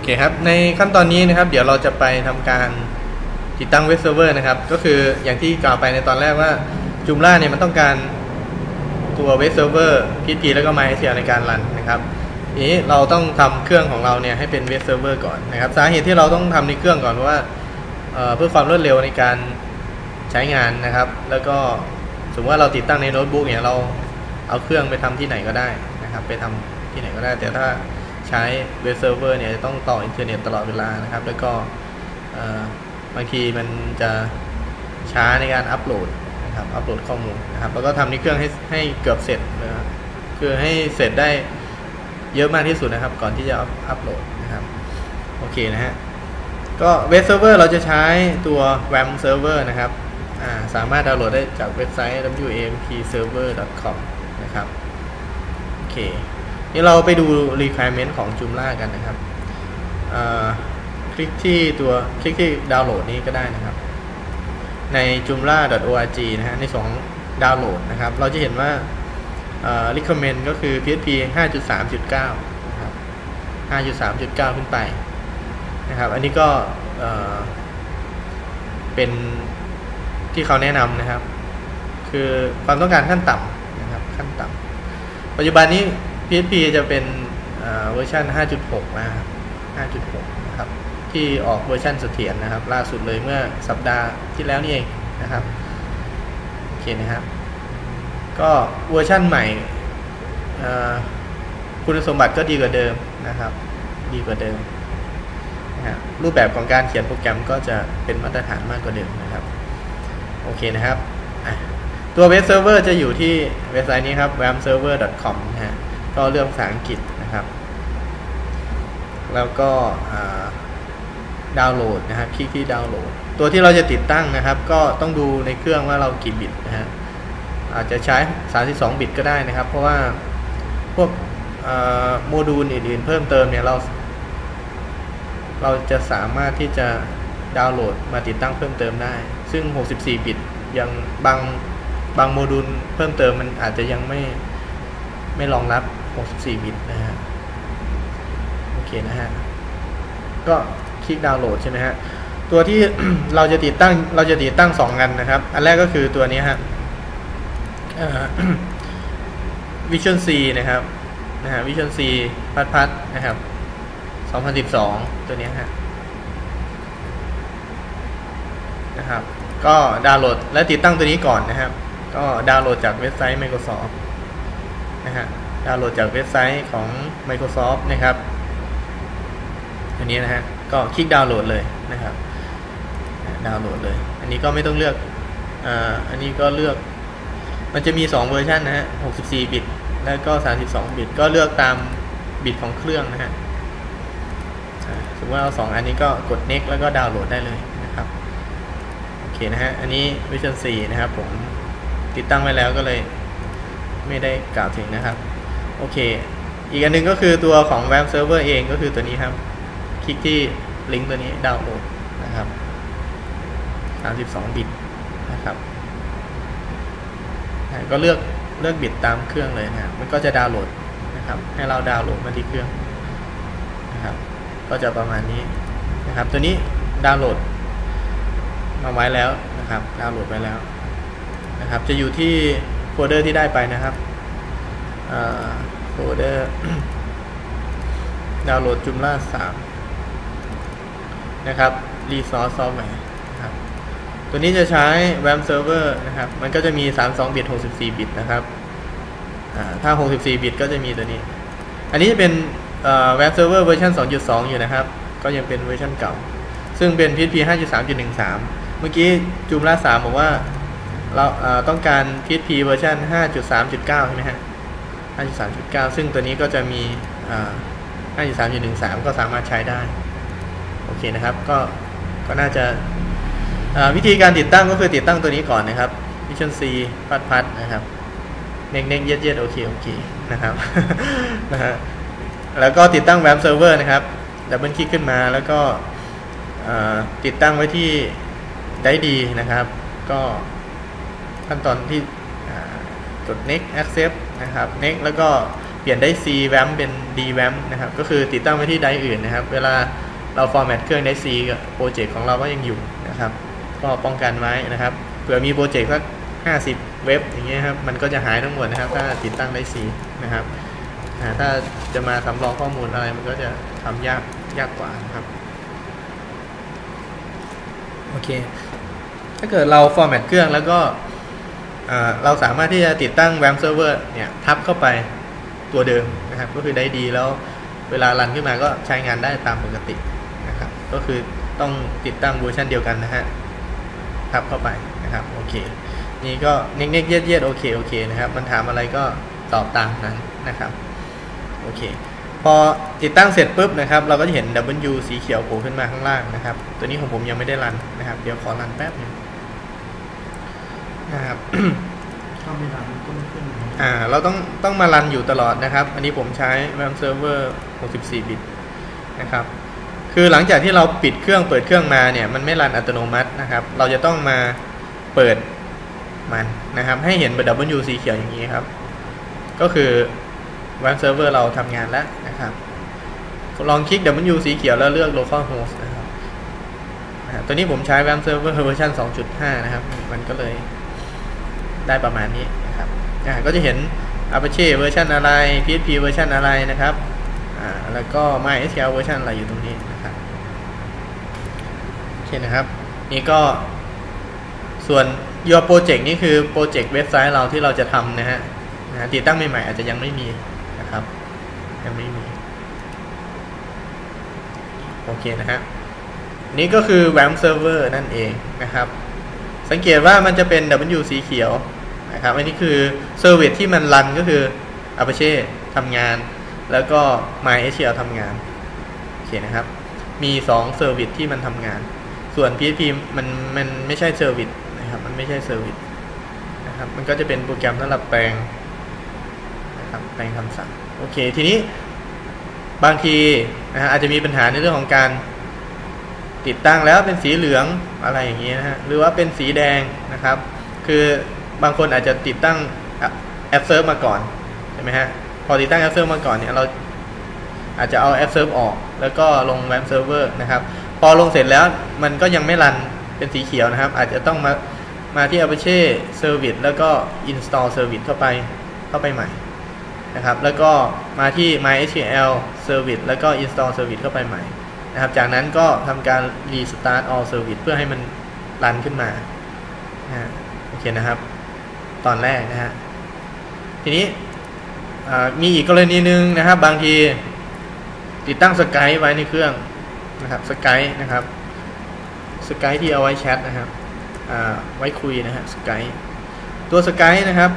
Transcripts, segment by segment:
เคครับในขั้นตอนนี้นะครับเดี๋ยวเราจะไปทำการติดตั้งเว็บเซิร์ฟเวอร์นะครับก็คืออย่างที่กล่าวไปในตอนแรกว่า Joomla เนี่ยมันต้องการตัวเว็บเซิร์ฟเวอร์ PHP แล้วก็ MySQL ในการรันนะครับนี้เราต้องทำเครื่องของเราเนี่ยให้เป็นเว็บเซิร์ฟเวอร์ก่อนนะครับสาเหตุที่เราต้องทำในเครื่องก่อนเพราะว่าเพื่อความรวดเร็วในการใช้งานนะครับแล้วก็สมมติว่าเราติดตั้งในโน้ตบุ๊กเนี่ยเราเอาเครื่องไปทำที่ไหนก็ได้นะครับไปทำที่ไหนก็ได้แต่ถ้าใช้เว็บเซิร์ฟเวอร์เนี่ยจะต้องต่ออินเทอร์เน็ตตลอดเวลานะครับแล้วก็บางทีมันจะช้าในการอัปโหลดนะครับอัปโหลดข้อมูลนะครับแล้วก็ทำในเครื่องให้เกือบเสร็จนะครับคือให้เสร็จได้เยอะมากที่สุดนะครับก่อนที่จะอัปโหลดนะครับโอเคนะฮะก็เว็บเซิร์ฟเวอร์เราจะใช้ตัว WAMP server นะครับสามารถดาวน์โหลดได้จากเว็บไซต์ wampserver.com นะครับโอเคนี่เราไปดู requirement ของ Joomla กันนะครับคลิกที่ดาวน์โหลดนี้ก็ได้นะครับใน joomla.org นะฮะในส่วนของดาวน์โหลดนะครับเราจะเห็นว่าrecommend ก็คือ PHP 5.3.9 นะครับ 5.3.9 ขึ้นไปนะครับอันนี้ก็เป็นที่เขาแนะนำนะครับคือความต้องการขั้นต่ำนะครับขั้นต่ำปัจจุบันนี้ PHP จะเป็นเวอร์ชัน 5.6 นะครับ 5.6 นะครับที่ออกเวอร์ชันเสถียรนะครับล่าสุดเลยเมื่อสัปดาห์ที่แล้วนี่เองนะครับโอเคนะครับก็เวอร์ชันใหม่คุณสมบัติก็ดีกว่าเดิมนะครับดีกว่าเดิมนะรูปแบบของการเขียนโปรแกรมก็จะเป็นมาตรฐานมากกว่าเดิมนะครับโอเคนะครับตัวเว็บเซิร์ฟเวอร์จะอยู่ที่เว็บไซต์นี้ครับ wampserver.com นะฮะก็เลือกภาษาอังกฤษนะครับแล้วก็ดาวน์โหลดนะครับคลิกที่ดาวน์โหลดตัวที่เราจะติดตั้งนะครับก็ต้องดูในเครื่องว่าเรากี่บิตนะฮะอาจจะใช้32บิตก็ได้นะครับเพราะว่าพวกโมดูลอื่นๆเพิ่มเติมเนี่ยเราจะสามารถที่จะดาวน์โหลดมาติดตั้งเพิ่มเติมได้ซึ่ง64บิตยังบางโมดูลเพิ่มเติมมันอาจจะยังไม่รองรับ64บิตนะฮะโอเคนะฮะก็คลิกดาวน์โหลดใช่ไหมฮะตัวที่ เราจะติดตั้ง2 อันนะครับอันแรกก็คือตัวนี้ฮะVision C นะครับVision C พัดนะครับ2012ตัวนี้ฮะนะครับก็ดาวน์โหลดและติดตั้งตัวนี้ก่อนนะครับก็ดาวน์โหลดจากเว็บไซต์ Microsoft นะฮะดาวน์โหลดจากเว็บไซต์ของ Microsoft นะครับอันนี้นะฮะก็คลิกดาวน์โหลดเลยนะครับดาวน์โหลดเลยอันนี้ก็ไม่ต้องเลือกอันนี้ก็เลือกมันจะมี2เวอร์ชันนะฮะ64บิตแล้วก็32บิตก็เลือกตามบิตของเครื่องนะฮะสมมติว่าเอา2อันนี้ก็กด next แล้วก็ดาวน์โหลดได้เลยนะครับโอเคนะฮะอันนี้ Vision 4นะครับผมติดตั้งไว้แล้วก็เลยไม่ได้กล่าวถึงนะครับโอเคอีกอันนึงก็คือตัวของ WAMP server เองก็คือตัวนี้ครับคลิกที่ลิงก์ตัวนี้ดาวน์โหลดนะครับ32บิตนะครับก็เลือกบิตตามเครื่องเลยนะมันก็จะดาวน์โหลดนะครับให้เราดาวน์โหลดมาที่เครื่องนะครับก็จะประมาณนี้นะครับตัวนี้ดาวน์โหลดมาไว้แล้วนะครับดาวน์โหลดไว้แล้วนะครับจะอยู่ที่โฟลเดอร์ที่ได้ไปนะครับโฟลเดอร์ ดาวน์โหลด Joomla 3นะครับ Resource Software นะครับตัวนี้จะใช้ WAMP server นะครับมันก็จะมี32บิต64บิตนะครับถ้า64บิตก็จะมีตัวนี้อันนี้จะเป็นWAMP server เวอร์ชัน 2.2 อยู่นะครับก็ยังเป็นเวอร์ชันเก่าซึ่งเป็น PHP 5.3.13 เมื่อกี้ Joomla 3บอกว่าเราต้องการ PHP เวอร์ชัน 5.3.9 ใช่ไหมฮะ 5.3.9 ซึ่งตัวนี้ก็จะมี 5.3.13 ก็สามารถใช้ได้โอเคนะครับก็น่าจะวิธีการติดตั้งก็คือติดตั้งตัวนี้ก่อนนะครับ Vision C พัดนะครับ next เย็ดโอเคนะครับ นะฮะแล้วก็ติดตั้ง WAMP server นะครับดับเบิลคลิกขึ้นมาแล้วก็ติดตั้งไว้ที่ได้ดีนะครับก็ขั้นตอนที่กด next accept นะครับ next แล้วก็ลี่ยนได้ C WAMP เป็น D WAMP นะครับก็คือติดตั้งไว้ที่ไดร์อื่นนะครับเวลาเราฟอร์แมตเครื่องไดร์ C กับโปรเจกต์ของเราก็ยังอยู่นะครับก็ป้องกันไว้นะครับเผื่อมีโปรเจกต์สัก50เว็บอย่างเงี้ยครับมันก็จะหายทั้งหมดนะครับถ้าติดตั้งไดร์ C นะครับถ้าจะมาสำรองข้อมูลอะไรมันก็จะทำยากกว่านะครับโอเคถ้าเกิดเราฟอร์แมตเครื่องแล้วก็เราสามารถที่จะติดตั้ง WAMP Server เนี่ยทับเข้าไปตัวเดิมนะครับก็คือได้ดีแล้วเวลารันขึ้นมาก็ใช้งานได้ตามปกตินะครับก็คือต้องติดตั้งเวอร์ชันเดียวกันนะฮะทับเข้าไปนะครับโอเคนี่ก็เน็กๆเย็ดๆโอเคนะครับมันถามอะไรก็ตอบตามนั้นนะครับโอเคพอติดตั้งเสร็จปุ๊บนะครับเราก็จะเห็น W สีเขียวโผล่ขึ้นมาข้างล่างนะครับตัวนี้ของผมยังไม่ได้รันนะครับเดี๋ยวขอรันแป๊บนึงนะครับถ้าไม่รันก็ไม่ขึ้นเราต้องมารันอยู่ตลอดนะครับอันนี้ผมใช้ WAMP Server 64 บิตนะครับคือหลังจากที่เราปิดเครื่องเปิดเครื่องมาเนี่ยมันไม่รันอัตโนมัตินะครับเราจะต้องมาเปิดมันนะครับให้เห็น W สีเขียวอย่างนี้ครับก็คือWAMP Server เราทำงานแล้วนะครับลองคลิก W สีเขียวแล้วเลือก localhost นะครับตัวนี้ผมใช้ WAMP Server เวอร์ชัน 2.5 นะครับมันก็เลยได้ประมาณนี้นะครับก็จะเห็น Apache เวอร์ชันอะไร PHP เวอร์ชันอะไรนะครับแล้วก็ MySQL เวอร์ชันอะไรอยู่ตรงนี้นะครับโอเคนะครับนี่ก็ส่วน Your Project นี่คือโปรเจกต์เว็บไซต์เราที่เราจะทำนะฮะติดตั้งใหม่ๆอาจจะยังไม่มีนะครับยังไม่มีโอเคนะฮะนี่ก็คือ WAMP Server นั่นเองนะครับสังเกตว่ามันจะเป็น W สีเขียวนะครับอันนี้คือเซอร์วิสที่มันรันก็คือ Apache ทำงานแล้วก็ MySQL ทำงานโอเคนะครับมี2เซอร์วิสที่มันทำงานส่วน PHP มันไม่ใช่เซอร์วิสนะครับมันไม่ใช่เซอร์วิสนะครับมันก็จะเป็นโปรแกรมสำหรับแปลงนะครับแปลงคำสั่งโอเคทีนี้บางทีอาจจะมีปัญหาในเรื่องของการติดตั้งแล้วเป็นสีเหลืองอะไรอย่างนี้นะฮะหรือว่าเป็นสีแดงนะครับคือบางคนอาจจะติดตั้งแอปเซิร์ฟมาก่อนใช่ไหมฮะพอติดตั้งแอปเซิร์ฟมาก่อนเนี่ยเราอาจจะเอาแอปเซิร์ฟออกแล้วก็ลง WAMP Server นะครับพอลงเสร็จแล้วมันก็ยังไม่รันเป็นสีเขียวนะครับอาจจะต้องมาที่ Apache Service แล้วก็ Install Service เข้าไปใหม่นะครับแล้วก็มาที่ MySQL Service แล้วก็ Install Service เข้าไปใหม่นะครับจากนั้นก็ทำการ Restart All Service เพื่อให้มันรันขึ้นมาโอเคนะครับตอนแรกนะฮะทีนี้มีอีกกรณีหนึ่งนะครับบางทีติดตั้ง Skype ไว้ในเครื่องนะครับ Skype นะครับ Skype ที่เอาไว้แชทนะครับไว้คุยนะฮะ Skype ตัว Skype นะครับ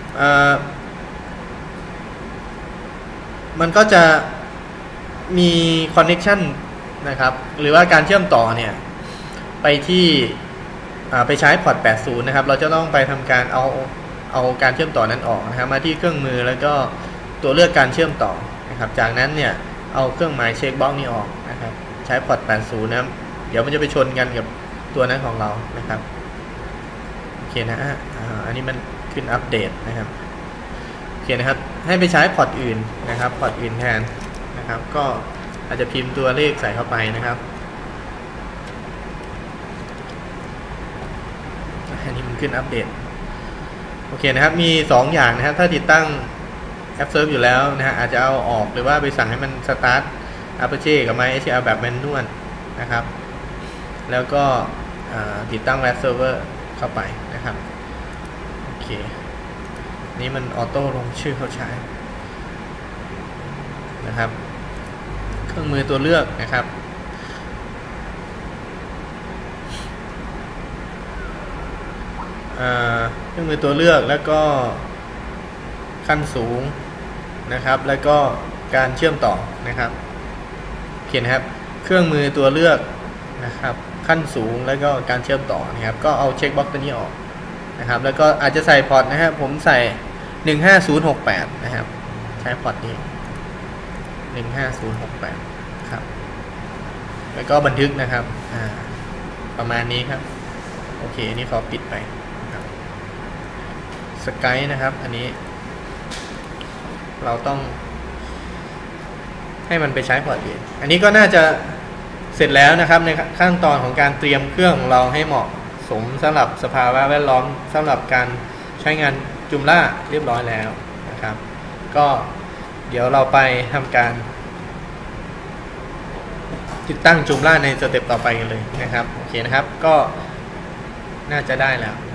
มันก็จะมี connection นะครับหรือว่าการเชื่อมต่อเนี่ยไปที่ไปใช้พอร์ต 80 นะครับเราจะต้องไปทำการเอาการเชื่อมต่อนั้นออกนะครับมาที่เครื่องมือแล้วก็ตัวเลือกการเชื่อมต่อนะครับจากนั้นเนี่ยเอาเครื่องหมายเช็คบ็อกซ์นี้ออกนะครับใช้พอร์ต 80 นะครับเดี๋ยวมันจะไปชนกันกับตัวนั้นของเรานะครับโอเคนะอันนี้มันขึ้นอัปเดตนะครับโอเคนะครับให้ไปใช้พอร์ตอื่นนะครับพอร์ตอื่นแทนนะครับก็อาจจะพิมพ์ตัวเลขใส่เข้าไปนะครับอันนี้มันขึ้นอัปเดตโอเคนะครับมี2อย่างนะครับถ้าติดตั้งแอปเซิร์ฟอยู่แล้วนะฮะอาจจะเอาออกหรือว่าไปสั่งให้มันสตาร์ท Apache กับ MySQL แบบแมนนวลนะครับแล้วก็ติดตั้ง WAMP Server เข้าไปนะครับโอเคนี่มันออโต้ลงชื่อเขาใช้นะครับเครื่องมือตัวเลือกนะครับเครื่องมือตัวเลือกแล้วก็ขั้นสูงนะครับแล้วก็การเชื่อมต่อนะครับเขียนนะครับเครื่องมือตัวเลือกนะครับขั้นสูงแล้วก็การเชื่อมต่อนะครับก็เอาเช็คบ็อกซ์ตัวนี้ออกนะครับแล้วก็อาจจะใส่พอร์ตนะครับผมใส่15068นะครับใช้พอร์ตนี้15068ครับแล้วก็บันทึกนะครับประมาณนี้ครับโอเคอันนี้ขอปิดไปนะครับ Skype นะครับอันนี้เราต้องให้มันไปใช้พอร์ตอื่นอันนี้ก็น่าจะเสร็จแล้วนะครับในขั้นตอนของการเตรียมเครื่องของเราให้เหมาะสมสำหรับสภาวะแวดล้อมสำหรับการใช้งานJoomlaเรียบร้อยแล้วนะครับก็เดี๋ยวเราไปทำการติดตั้งJoomlaในสเต็ปต่อไปกันเลยนะครับโอเคนะครับก็น่าจะได้แล้ว